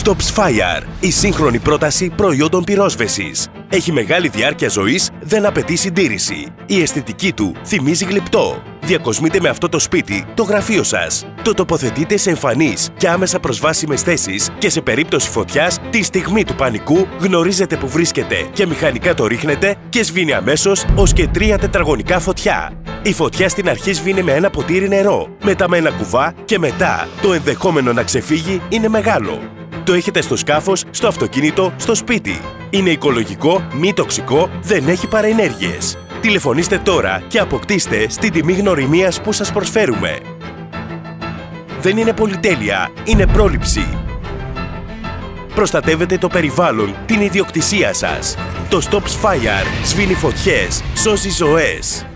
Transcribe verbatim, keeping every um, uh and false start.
StopsFire, η σύγχρονη πρόταση προϊόντων πυρόσβεσης. Έχει μεγάλη διάρκεια ζωής, δεν απαιτεί συντήρηση. Η αισθητική του θυμίζει γλυπτό. Διακοσμείτε με αυτό το σπίτι το γραφείο σας. Το τοποθετείτε σε εμφανείς και άμεσα προσβάσιμες θέσεις και σε περίπτωση φωτιάς, τη στιγμή του πανικού γνωρίζετε που βρίσκεται και μηχανικά το ρίχνετε και σβήνει αμέσως ως και τρία τετραγωνικά φωτιά. Η φωτιά στην αρχή σβήνει με ένα ποτήρι νερό, μετά με ένα κουβά και μετά το ενδεχόμενο να ξεφύγει είναι μεγάλο. Το έχετε στο σκάφος, στο αυτοκίνητο, στο σπίτι. Είναι οικολογικό, μη τοξικό, δεν έχει παρενέργειες. Τηλεφωνήστε τώρα και αποκτήστε στην τιμή γνωριμίας που σας προσφέρουμε. Δεν είναι πολυτέλεια, είναι πρόληψη. Προστατεύετε το περιβάλλον, την ιδιοκτησία σας. Το StopsFire σβήνει φωτιές, σώζει ζωές.